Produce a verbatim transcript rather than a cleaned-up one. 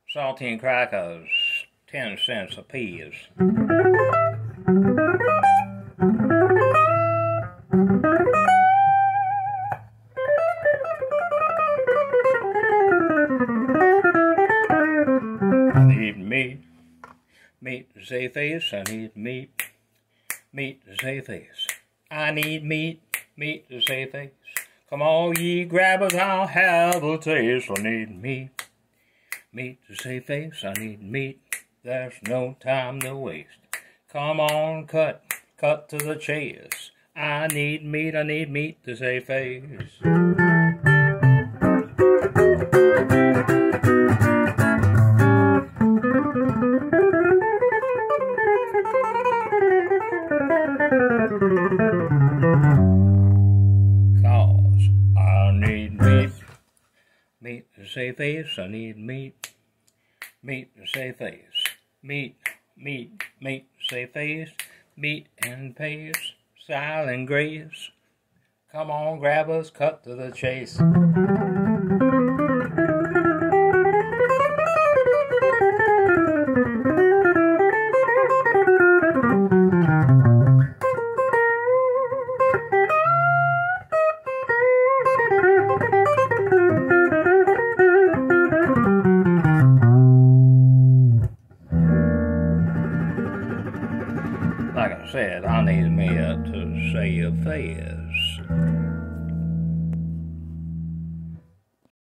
Saltine crackers, ten cents a piece. I need meat, meat to save face. I need meat, meat to save face. I need meat, meat to save face. Come on, ye grabbers, I'll have a taste. I need meat, meat to save face. I need meat, there's no time to waste. Come on, cut, cut to the chase. I need meat, I need meat to save face. Cause I need meat, meat to save face. I need meat, meat to save face. Meat, meat, meat to save face. Meat and paste, style and grace. Come on, grabbers, cut to the chase. Like I said, I need meat to save face.